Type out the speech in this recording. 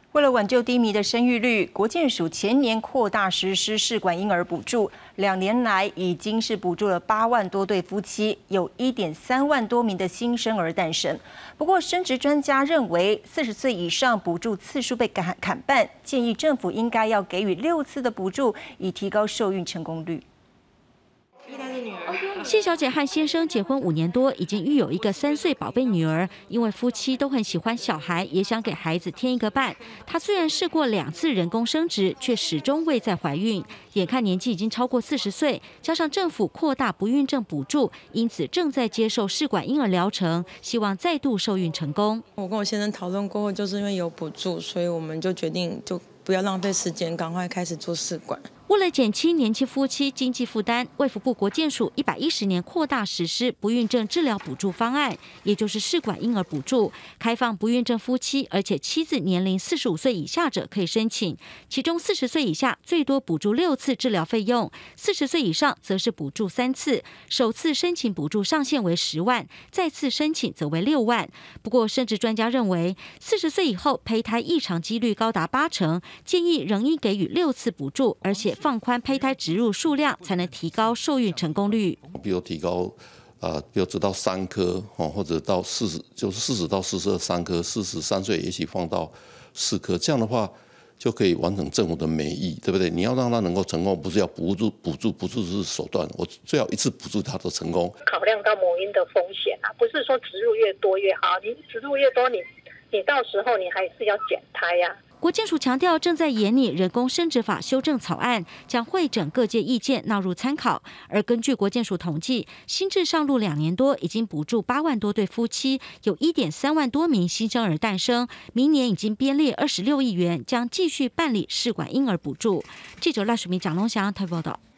为了挽救低迷的生育率，国健署前年扩大实施试管婴儿补助，2年来已经是补助了8万多对夫妻，有1.3万多名的新生儿诞生。不过，生殖专家认为，40岁以上补助次数被砍半，建议政府应该要给予6次的补助，以提高受孕成功率。 谢小姐和先生结婚5年多，已经育有一个3岁宝贝女儿。因为夫妻都很喜欢小孩，也想给孩子添一个伴。她虽然试过2次人工生殖，却始终未再怀孕。眼看年纪已经超过40岁，加上政府扩大不孕症补助，因此正在接受试管婴儿疗程，希望再度受孕成功。 我跟我先生讨论过后，就是因为有补助，所以我们就决定不要浪费时间，赶快开始做试管。 为了减轻年轻夫妻经济负担，卫福部国健署110年扩大实施不孕症治疗补助方案，也就是试管婴儿补助，开放不孕症夫妻，而且妻子年龄45岁以下者可以申请，其中40岁以下最多补助6次治疗费用，40岁以上则是补助3次，首次申请补助上限为10万，再次申请则为6万。不过，生殖专家认为，40岁以后胚胎异常几率高达80%，建议仍应给予6次补助，而且 放宽胚胎植入数量，才能提高受孕成功率。 比如提高，比如直到3颗或者到40，就是40到42 3颗，43岁也许放到4颗，这样的话就可以完成政府的美意，对不对？你要让它能够成功，不是要补助是手段，我最好一次补助它的成功。 考量到母婴的风险啊，不是说植入越多越好，你植入越多，你到时候你还是要减胎呀。 国健署强调，正在研拟人工生殖法修正草案，将会诊各界意见，纳入参考。而根据国健署统计，新制上路2年多，已经补助8万多对夫妻，有1.3万多名新生儿诞生。明年已经编列26亿元，将继续办理试管婴儿补助。记者赖淑明、蒋龙祥台报道。